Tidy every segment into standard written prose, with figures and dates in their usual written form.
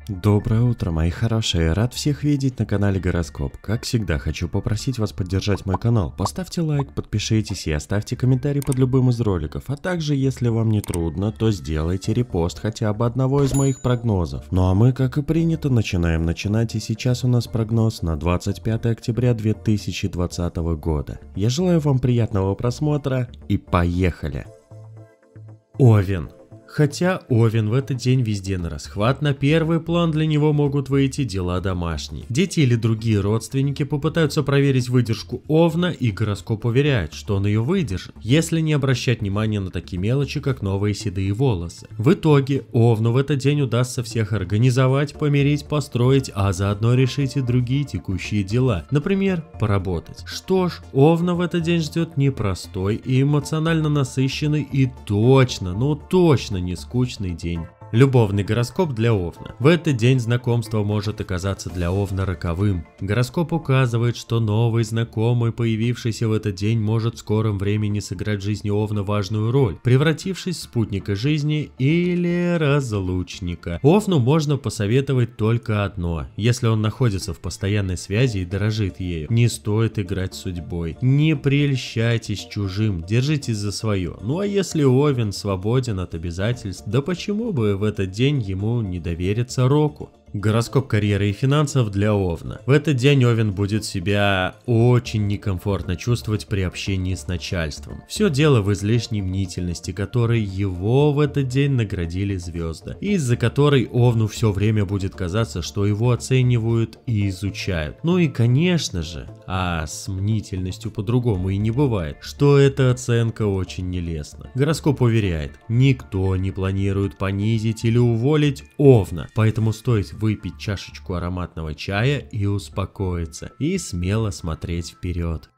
Доброе утро, мои хорошие, рад всех видеть на канале Гороскоп. Как всегда, хочу попросить вас поддержать мой канал. Поставьте лайк, подпишитесь и оставьте комментарий под любым из роликов. А также, если вам не трудно, то сделайте репост хотя бы одного из моих прогнозов. Ну а мы, как и принято, начинаем. И сейчас у нас прогноз на 25 октября 2020 года. Я желаю вам приятного просмотра и поехали! Овен. Хотя Овен в этот день везде на расхват, на первый план для него могут выйти дела домашние. Дети или другие родственники попытаются проверить выдержку Овна, и гороскоп уверяет, что он ее выдержит, если не обращать внимания на такие мелочи, как новые седые волосы. В итоге Овну в этот день удастся всех организовать, помирить, построить, а заодно решить и другие текущие дела, например, поработать. Что ж, Овна в этот день ждет непростой и эмоционально насыщенный и точно не скучный день. Любовный гороскоп для Овна. В этот день знакомство может оказаться для Овна роковым. Гороскоп указывает, что новый знакомый, появившийся в этот день, может в скором времени сыграть в жизни Овна важную роль, превратившись в спутника жизни или разлучника. Овну можно посоветовать только одно: если он находится в постоянной связи и дорожит ею, не стоит играть с судьбой. Не прельщайтесь чужим, держитесь за свое. Ну а если Овен свободен от обязательств, да почему бы в этот день ему не довериться року? Гороскоп карьеры и финансов для Овна. В этот день Овен будет себя очень некомфортно чувствовать при общении с начальством. Все дело в излишней мнительности, которой его в этот день наградили звезды, из-за которой Овну все время будет казаться, что его оценивают и изучают. Ну и конечно же, а с мнительностью по-другому и не бывает, что эта оценка очень нелестна. Гороскоп уверяет, никто не планирует понизить или уволить Овна, поэтому стоит выпить чашечку ароматного чая и успокоиться, и смело смотреть вперед.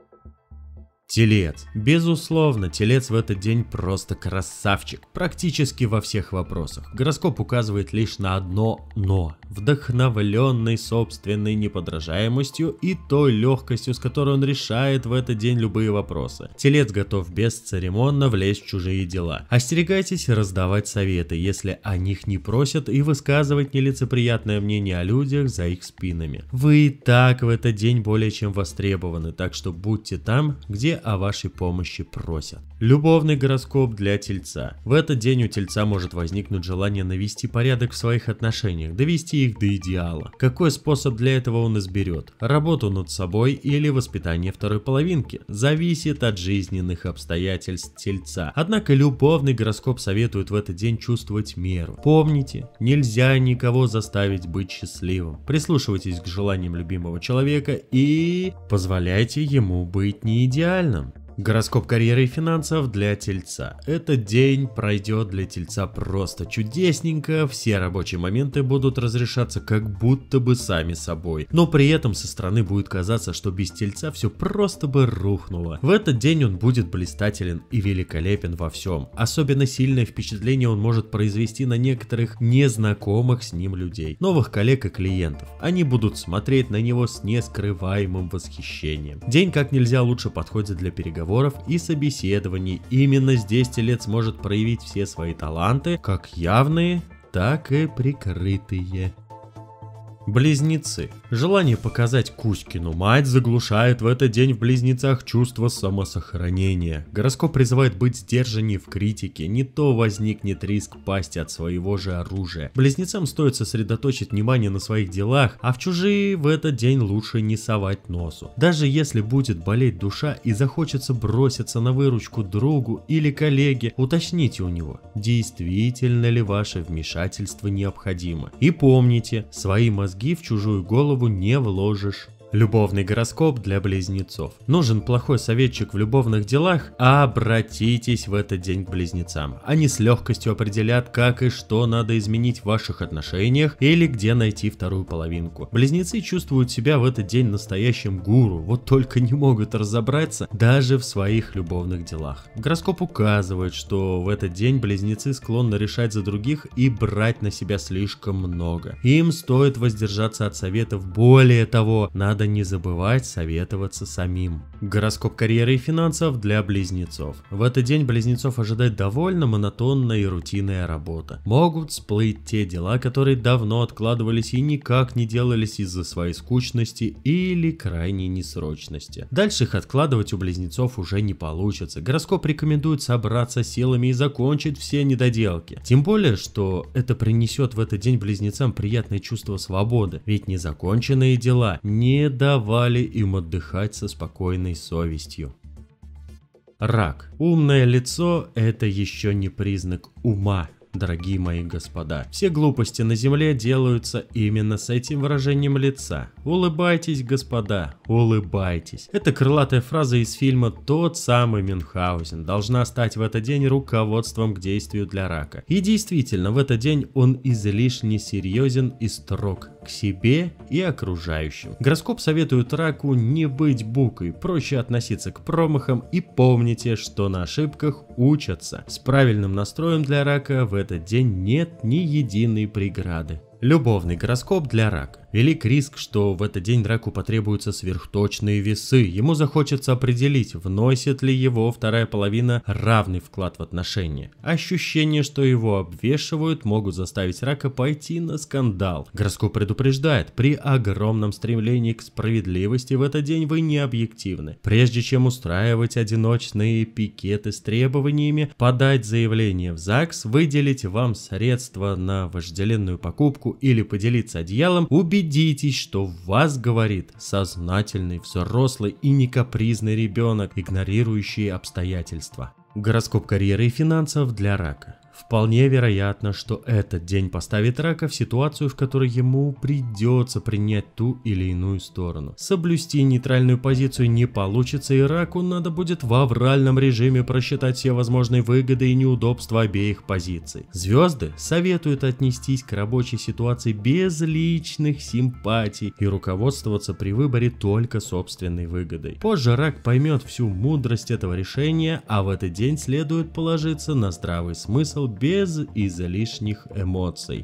Телец. Безусловно, Телец в этот день просто красавчик, практически во всех вопросах. Гороскоп указывает лишь на одно «но». Вдохновленный собственной неподражаемостью и той легкостью, с которой он решает в этот день любые вопросы. Телец готов бесцеремонно влезть в чужие дела. Остерегайтесь раздавать советы, если о них не просят, и высказывать нелицеприятное мнение о людях за их спинами. Вы и так в этот день более чем востребованы, так что будьте там, где о вашей помощи просят. Любовный гороскоп для Тельца. В этот день у Тельца может возникнуть желание навести порядок в своих отношениях, довести их до идеала. Какой способ для этого он изберет? Работу над собой или воспитание второй половинки? Зависит от жизненных обстоятельств Тельца. Однако любовный гороскоп советует в этот день чувствовать меру. Помните, нельзя никого заставить быть счастливым. Прислушивайтесь к желаниям любимого человека и позволяйте ему быть не идеальным. Гороскоп карьеры и финансов для Тельца. Этот день пройдет для Тельца просто чудесненько, все рабочие моменты будут разрешаться как будто бы сами собой, но при этом со стороны будет казаться, что без Тельца все просто бы рухнуло. В этот день он будет блистателен и великолепен во всем. Особенно сильное впечатление он может произвести на некоторых незнакомых с ним людей, новых коллег и клиентов. Они будут смотреть на него с нескрываемым восхищением. День как нельзя лучше подходит для переговоров и собеседований. Именно здесь Телец может проявить все свои таланты, как явные, так и прикрытые. Близнецы. Желание показать Кузькину мать заглушает в этот день в Близнецах чувство самосохранения. Гороскоп призывает быть сдержаннее в критике, не то возникнет риск пасть от своего же оружия. Близнецам стоит сосредоточить внимание на своих делах, а в чужие в этот день лучше не совать носу. Даже если будет болеть душа и захочется броситься на выручку другу или коллеге, уточните у него, действительно ли ваше вмешательство необходимо. И помните, свои мозги в чужую голову не вложишь. Любовный гороскоп для близнецов. Нужен плохой советчик в любовных делах? Обратитесь в этот день к близнецам. Они с легкостью определят, как и что надо изменить в ваших отношениях или где найти вторую половинку. Близнецы чувствуют себя в этот день настоящим гуру, вот только не могут разобраться даже в своих любовных делах. Гороскоп указывает, что в этот день близнецы склонны решать за других и брать на себя слишком много. Им стоит воздержаться от советов, более того, надо надо не забывать советоваться самим. Гороскоп карьеры и финансов для близнецов. В этот день близнецов ожидает довольно монотонная и рутинная работа. Могут всплыть те дела, которые давно откладывались и никак не делались из-за своей скучности или крайней несрочности. Дальше их откладывать у близнецов уже не получится. Гороскоп рекомендует собраться силами и закончить все недоделки. Тем более, что это принесет в этот день близнецам приятное чувство свободы, ведь незаконченные дела не давали им отдыхать со спокойной совестью. Рак. Умное лицо – это еще не признак ума. Дорогие мои господа, все глупости на земле делаются именно с этим выражением лица. Улыбайтесь, господа, улыбайтесь. Эта крылатая фраза из фильма «Тот самый Мюнхгаузен» должна стать в этот день руководством к действию для рака. И действительно, в этот день он излишне серьезен и строг к себе и окружающим. Гороскоп советует раку не быть букой, проще относиться к промахам и помните, что на ошибках учатся. С правильным настроем для рака в этот день нет ни единой преграды. Любовный гороскоп для рака. Велик риск, что в этот день раку потребуются сверхточные весы. Ему захочется определить, вносит ли его вторая половина равный вклад в отношения. Ощущение, что его обвешивают, могут заставить рака пойти на скандал. Гороскоп предупреждает, при огромном стремлении к справедливости в этот день вы не объективны. Прежде чем устраивать одиночные пикеты с требованиями, подать заявление в ЗАГС, выделить вам средства на вожделенную покупку или поделиться одеялом, убедитесь, что в вас говорит сознательный, взрослый и не капризный ребенок, игнорирующий обстоятельства. Гороскоп карьеры и финансов для рака. Вполне вероятно, что этот день поставит рака в ситуацию, в которой ему придется принять ту или иную сторону. Соблюсти нейтральную позицию не получится, и раку надо будет в авральном режиме просчитать все возможные выгоды и неудобства обеих позиций. Звезды советуют отнестись к рабочей ситуации без личных симпатий и руководствоваться при выборе только собственной выгодой. Позже рак поймет всю мудрость этого решения, а в этот день следует положиться на здравый смысл без излишних эмоций.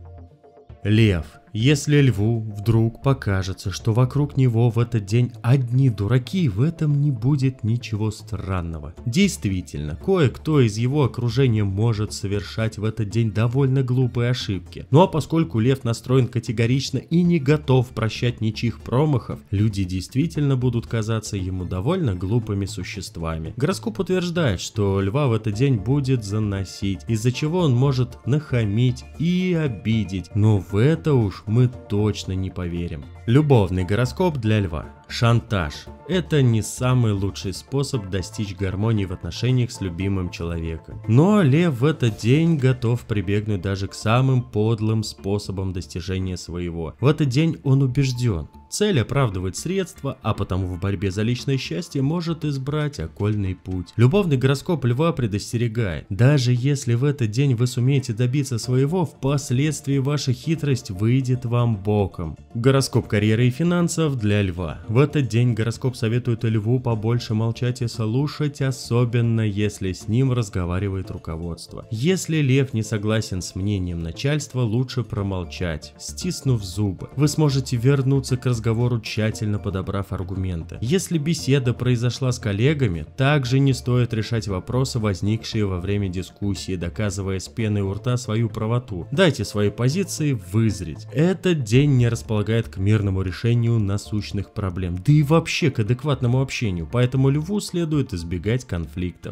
Лев. Если льву вдруг покажется, что вокруг него в этот день одни дураки, в этом не будет ничего странного. Действительно, кое-кто из его окружения может совершать в этот день довольно глупые ошибки. Ну а поскольку лев настроен категорично и не готов прощать ничьих промахов, люди действительно будут казаться ему довольно глупыми существами. Гороскоп утверждает, что льва в этот день будет заносить, из-за чего он может нахамить и обидеть, но в это уж мы точно не поверим. Любовный гороскоп для льва. Шантаж. Это не самый лучший способ достичь гармонии в отношениях с любимым человеком. Но лев в этот день готов прибегнуть даже к самым подлым способам достижения своего. В этот день он убежден, цель оправдывает средства, а потому в борьбе за личное счастье может избрать окольный путь. Любовный гороскоп льва предостерегает, даже если в этот день вы сумеете добиться своего, впоследствии ваша хитрость выйдет вам боком. Гороскоп карьеры и финансов для льва. В этот день гороскоп советует льву побольше молчать и слушать, особенно если с ним разговаривает руководство. Если лев не согласен с мнением начальства, лучше промолчать, стиснув зубы. Вы сможете вернуться к разговору, тщательно подобрав аргументы. Если беседа произошла с коллегами, также не стоит решать вопросы, возникшие во время дискуссии, доказывая с пеной у рта свою правоту. Дайте свои позиции вызреть. Этот день не располагает к мирному решению насущных проблем, да и вообще к адекватному общению, поэтому льву следует избегать конфликтов.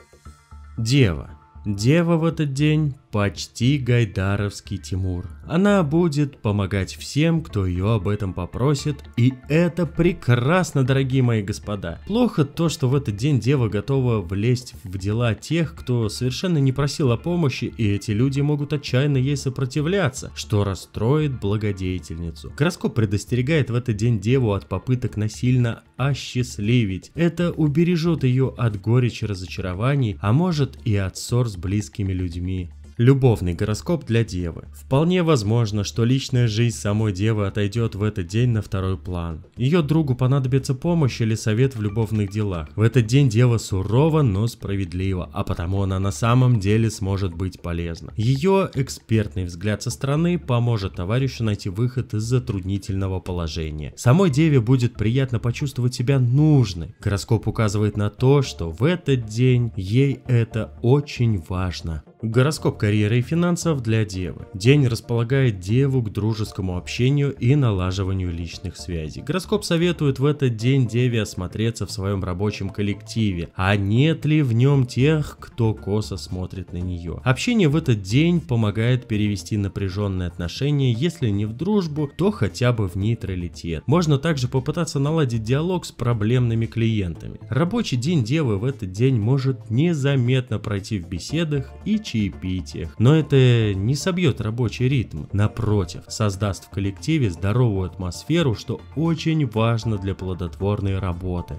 Дева. Дева в этот день почти гайдаровский Тимур. Она будет помогать всем, кто ее об этом попросит, и это прекрасно, дорогие мои господа. Плохо то, что в этот день дева готова влезть в дела тех, кто совершенно не просил о помощи, и эти люди могут отчаянно ей сопротивляться, что расстроит благодетельницу. Гороскоп предостерегает в этот день деву от попыток насильно осчастливить. Это убережет ее от горечи разочарований, а может и от ссор с близкими людьми. Любовный гороскоп для Девы. Вполне возможно, что личная жизнь самой Девы отойдет в этот день на второй план. Ее другу понадобится помощь или совет в любовных делах. В этот день Дева сурова, но справедлива, а потому она на самом деле сможет быть полезна. Ее экспертный взгляд со стороны поможет товарищу найти выход из затруднительного положения. Самой Деве будет приятно почувствовать себя нужной. Гороскоп указывает на то, что в этот день ей это очень важно. Гороскоп карьеры и финансов для Девы. День располагает Деву к дружескому общению и налаживанию личных связей. Гороскоп советует в этот день Деве осмотреться в своем рабочем коллективе, а нет ли в нем тех, кто косо смотрит на нее. Общение в этот день помогает перевести напряженные отношения, если не в дружбу, то хотя бы в нейтралитет. Можно также попытаться наладить диалог с проблемными клиентами. Рабочий день Девы в этот день может незаметно пройти в беседах и чаепитиях, но это не собьет рабочий ритм, напротив, создаст в коллективе здоровую атмосферу, что очень важно для плодотворной работы.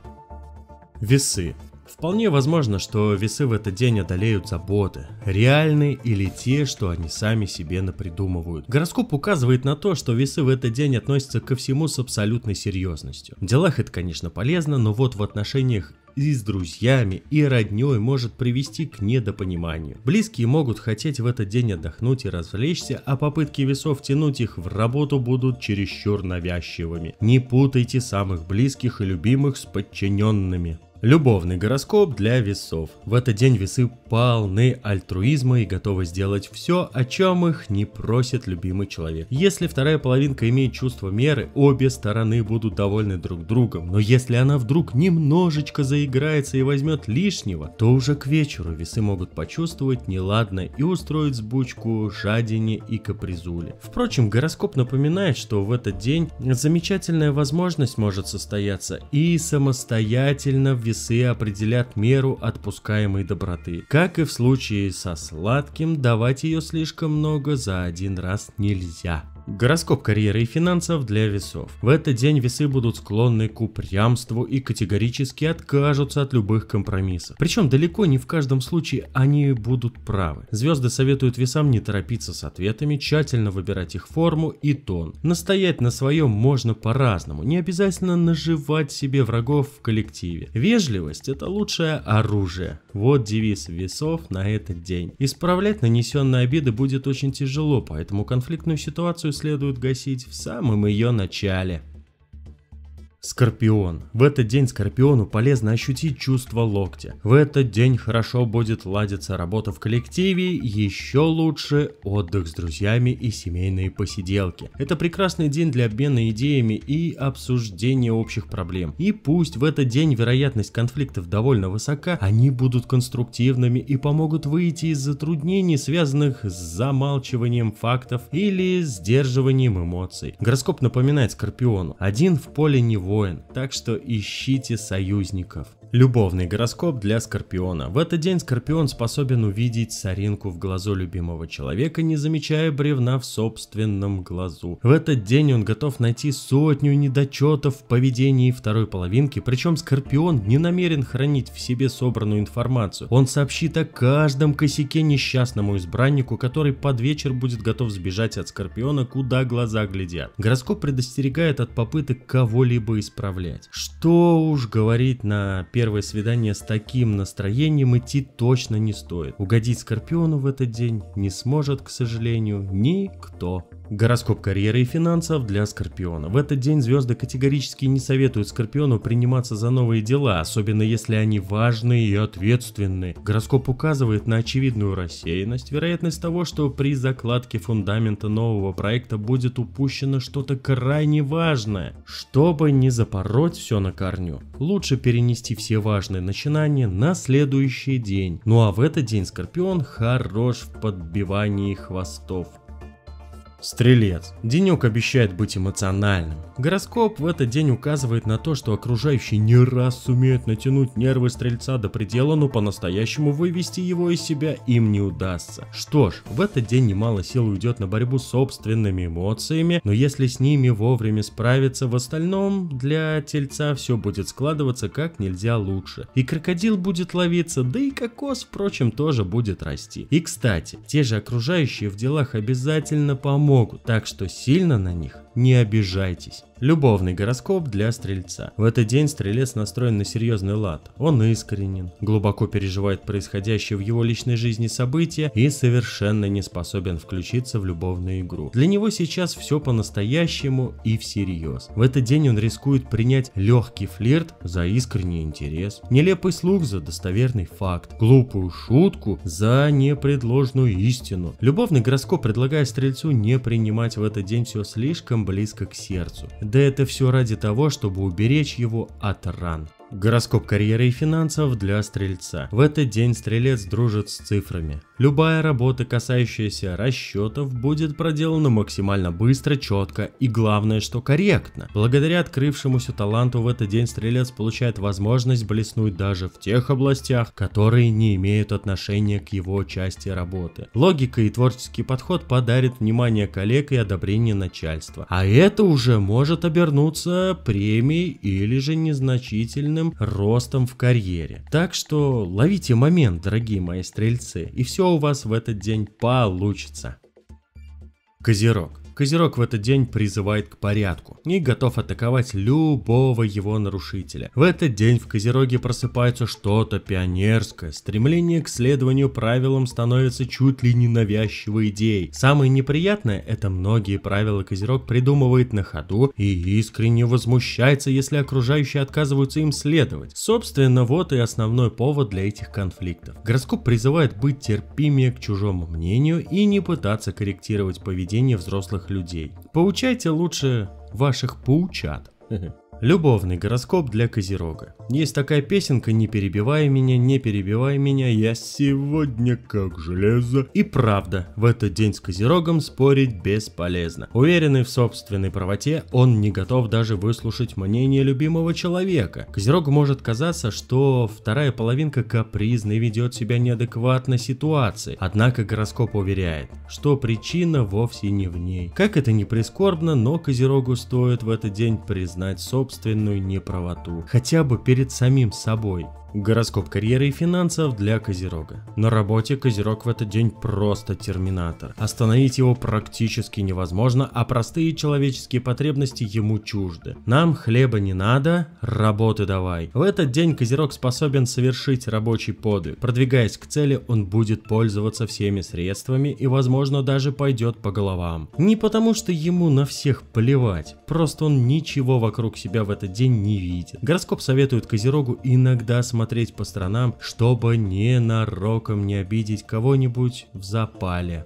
Весы. Вполне возможно, что весы в этот день одолеют заботы, реальные или те, что они сами себе напридумывают. Гороскоп указывает на то, что весы в этот день относятся ко всему с абсолютной серьезностью. В делах это, конечно, полезно, но вот в отношениях и с друзьями, и родней может привести к недопониманию. Близкие могут хотеть в этот день отдохнуть и развлечься, а попытки весов тянуть их в работу будут чересчур навязчивыми. Не путайте самых близких и любимых с подчиненными. Любовный гороскоп для весов. В этот день весы полны альтруизма и готовы сделать все, о чем их не просит любимый человек. Если вторая половинка имеет чувство меры, обе стороны будут довольны друг другом, но если она вдруг немножечко заиграется и возьмет лишнего, то уже к вечеру весы могут почувствовать неладное и устроить сбучку, жадине и капризуле. Впрочем, гороскоп напоминает, что в этот день замечательная возможность может состояться и самостоятельно весы определят меру отпускаемой доброты. Как и в случае со сладким, давать ее слишком много за один раз нельзя. Гороскоп карьеры и финансов для весов. В этот день весы будут склонны к упрямству и категорически откажутся от любых компромиссов. Причем далеко не в каждом случае они будут правы. Звезды советуют весам не торопиться с ответами, тщательно выбирать их форму и тон. Настоять на своем можно по-разному, не обязательно наживать себе врагов в коллективе. Вежливость – это лучшее оружие. Вот девиз весов на этот день. Исправлять нанесенные обиды будет очень тяжело, поэтому конфликтную ситуацию следует гасить в самом ее начале. Скорпион. В этот день Скорпиону полезно ощутить чувство локтя. В этот день хорошо будет ладиться работа в коллективе, еще лучше отдых с друзьями и семейные посиделки. Это прекрасный день для обмена идеями и обсуждения общих проблем. И пусть в этот день вероятность конфликтов довольно высока, они будут конструктивными и помогут выйти из затруднений, связанных с замалчиванием фактов или сдерживанием эмоций. Гороскоп напоминает Скорпиону: один в поле не воин, так что ищите союзников. Любовный гороскоп для Скорпиона. В этот день Скорпион способен увидеть соринку в глазу любимого человека, не замечая бревна в собственном глазу. В этот день он готов найти сотню недочетов в поведении второй половинки, причем Скорпион не намерен хранить в себе собранную информацию. Он сообщит о каждом косяке несчастному избраннику, который под вечер будет готов сбежать от Скорпиона, куда глаза глядят. Гороскоп предостерегает от попыток кого-либо исправлять. Что уж говорить, на первое свидание с таким настроением идти точно не стоит. Угодить Скорпиону в этот день не сможет, к сожалению, никто. Гороскоп карьеры и финансов для Скорпиона. В этот день звезды категорически не советуют Скорпиону приниматься за новые дела, особенно если они важные и ответственные. Гороскоп указывает на очевидную рассеянность, вероятность того, что при закладке фундамента нового проекта будет упущено что-то крайне важное. Чтобы не запороть все на корню, лучше перенести все важные начинания на следующий день. Ну а в этот день Скорпион хорош в подбивании хвостов. Стрелец. Денек обещает быть эмоциональным. Гороскоп в этот день указывает на то, что окружающие не раз сумеют натянуть нервы Стрельца до предела, но по-настоящему вывести его из себя им не удастся. Что ж, в этот день немало сил уйдет на борьбу с собственными эмоциями, но если с ними вовремя справиться, в остальном для Тельца все будет складываться как нельзя лучше. И крокодил будет ловиться, да и кокос, впрочем, тоже будет расти. И кстати, те же окружающие в делах обязательно помогут. Так что сильно на них не обижайтесь. Любовный гороскоп для Стрельца. В этот день Стрелец настроен на серьезный лад. Он искренен, глубоко переживает происходящее в его личной жизни события и совершенно не способен включиться в любовную игру. Для него сейчас все по-настоящему и всерьез. В этот день он рискует принять легкий флирт за искренний интерес, нелепый слух за достоверный факт, глупую шутку за непредложную истину. Любовный гороскоп предлагает Стрельцу не принимать в этот день все слишком близко к сердцу. Да это все ради того, чтобы уберечь его от ран. Гороскоп карьеры и финансов для Стрельца. В этот день Стрелец дружит с цифрами. Любая работа, касающаяся расчетов, будет проделана максимально быстро, четко и главное, что корректно. Благодаря открывшемуся таланту в этот день Стрелец получает возможность блеснуть даже в тех областях, которые не имеют отношения к его части работы. Логика и творческий подход подарит внимание коллег и одобрение начальства. А это уже может обернуться премией или же незначительным ростом в карьере. Так что ловите момент, дорогие мои стрельцы, и все у вас в этот день получится. Козерог. Козерог в этот день призывает к порядку и готов атаковать любого его нарушителя. В этот день в Козероге просыпается что-то пионерское, стремление к следованию правилам становится чуть ли не навязчивой идеей. Самое неприятное — это многие правила Козерог придумывает на ходу и искренне возмущается, если окружающие отказываются им следовать. Собственно, вот и основной повод для этих конфликтов. Гороскоп призывает быть терпимее к чужому мнению и не пытаться корректировать поведение взрослых людей. Поучайте лучше ваших поучат. Любовный гороскоп для Козерога. Есть такая песенка «Не перебивай меня, я сегодня как железо». И правда, в этот день с Козерогом спорить бесполезно. Уверенный в собственной правоте, он не готов даже выслушать мнение любимого человека. Козерогу может казаться, что вторая половинка капризна и ведет себя неадекватно ситуации. Однако гороскоп уверяет, что причина вовсе не в ней. Как это ни прискорбно, но Козерогу стоит в этот день признать собственную неправоту, хотя бы перед самим собой. Гороскоп карьеры и финансов для Козерога. На работе Козерог в этот день просто терминатор. Остановить его практически невозможно, а простые человеческие потребности ему чужды. Нам хлеба не надо, работы давай. В этот день Козерог способен совершить рабочий подвиг. Продвигаясь к цели, он будет пользоваться всеми средствами и, возможно, даже пойдет по головам. Не потому, что ему на всех плевать, просто он ничего вокруг себя в этот день не видит. Гороскоп советует Козерогу иногда смотреть по сторонам, чтобы ненароком не обидеть кого-нибудь в запале.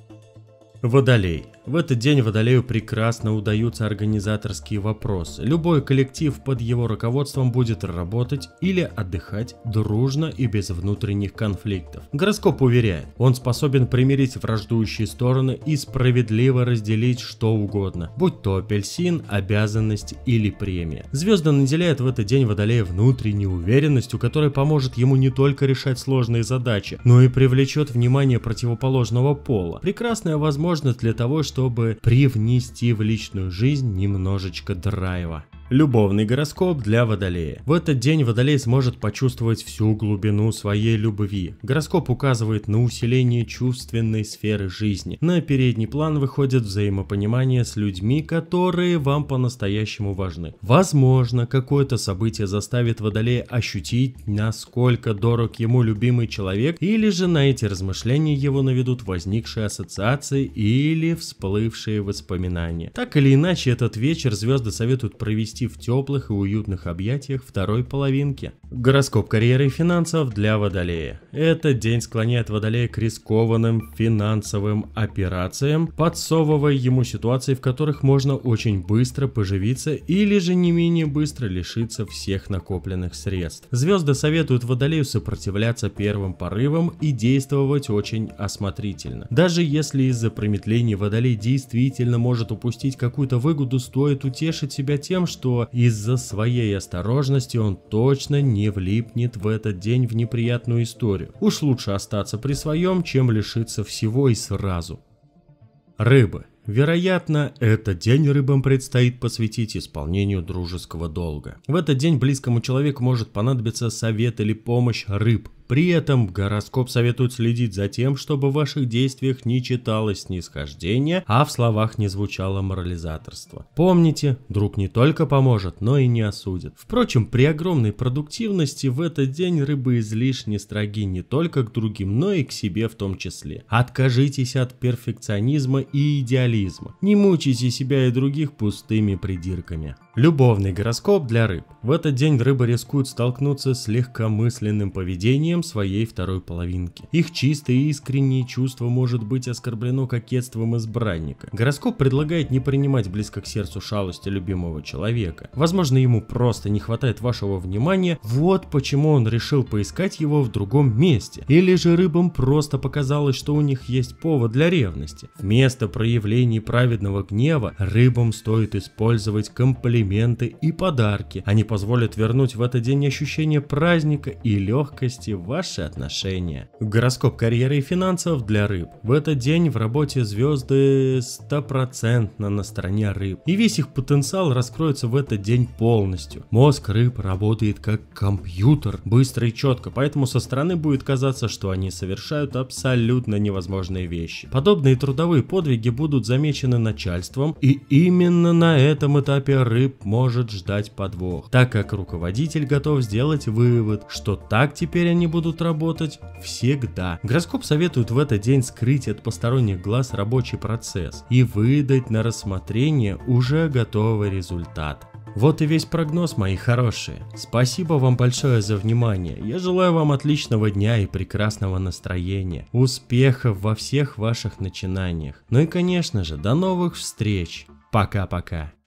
Водолей. В этот день Водолею прекрасно удаются организаторские вопросы. Любой коллектив под его руководством будет работать или отдыхать дружно и без внутренних конфликтов. Гороскоп уверяет, он способен примирить враждующие стороны и справедливо разделить что угодно, будь то апельсин, обязанность или премия. Звезды наделяют в этот день Водолея внутренней уверенностью, которая поможет ему не только решать сложные задачи, но и привлечет внимание противоположного пола. Прекрасная возможность для того, чтобы привнести в личную жизнь немножечко драйва. Любовный гороскоп для Водолея. В этот день Водолей сможет почувствовать всю глубину своей любви. Гороскоп указывает на усиление чувственной сферы жизни. На передний план выходит взаимопонимание с людьми, которые вам по-настоящему важны. Возможно, какое-то событие заставит Водолея ощутить, насколько дорог ему любимый человек, или же на эти размышления его наведут возникшие ассоциации или всплывшие воспоминания. Так или иначе, этот вечер звезды советуют провести в теплых и уютных объятиях второй половинки. Гороскоп карьеры и финансов для Водолея. Этот день склоняет Водолея к рискованным финансовым операциям, подсовывая ему ситуации, в которых можно очень быстро поживиться или же не менее быстро лишиться всех накопленных средств. Звезды советуют Водолею сопротивляться первым порывам и действовать очень осмотрительно. Даже если из-за промедлений Водолей действительно может упустить какую-то выгоду, стоит утешить себя тем, что из-за своей осторожности он точно не влипнет в этот день в неприятную историю. Уж лучше остаться при своем, чем лишиться всего и сразу. Рыбы. Вероятно, этот день рыбам предстоит посвятить исполнению дружеского долга. В этот день близкому человеку может понадобиться совет или помощь рыб. При этом гороскоп советует следить за тем, чтобы в ваших действиях не читалось снисхождение, а в словах не звучало морализаторство. Помните, друг не только поможет, но и не осудит. Впрочем, при огромной продуктивности в этот день рыбы излишне строги не только к другим, но и к себе в том числе. Откажитесь от перфекционизма и идеализма. Не мучайте себя и других пустыми придирками. Любовный гороскоп для рыб. В этот день рыбы рискуют столкнуться с легкомысленным поведением своей второй половинки. Их чистое и искреннее чувство может быть оскорблено кокетством избранника. Гороскоп предлагает не принимать близко к сердцу шалости любимого человека. Возможно, ему просто не хватает вашего внимания, вот почему он решил поискать его в другом месте. Или же рыбам просто показалось, что у них есть повод для ревности. Вместо проявлений праведного гнева рыбам стоит использовать комплименты и подарки. Они позволят вернуть в этот день ощущение праздника и легкости в ваши отношения. Гороскоп карьеры и финансов для рыб. В этот день в работе звезды 100% на стороне рыб. И весь их потенциал раскроется в этот день полностью. Мозг рыб работает как компьютер, быстро и четко, поэтому со стороны будет казаться, что они совершают абсолютно невозможные вещи. Подобные трудовые подвиги будут замечены начальством, и именно на этом этапе рыб может ждать подвох, так как руководитель готов сделать вывод, что так теперь они будут работать всегда. Гороскоп советует в этот день скрыть от посторонних глаз рабочий процесс и выдать на рассмотрение уже готовый результат. Вот и весь прогноз, мои хорошие. Спасибо вам большое за внимание. Я желаю вам отличного дня и прекрасного настроения, успехов во всех ваших начинаниях. Ну и конечно же, до новых встреч. Пока-пока.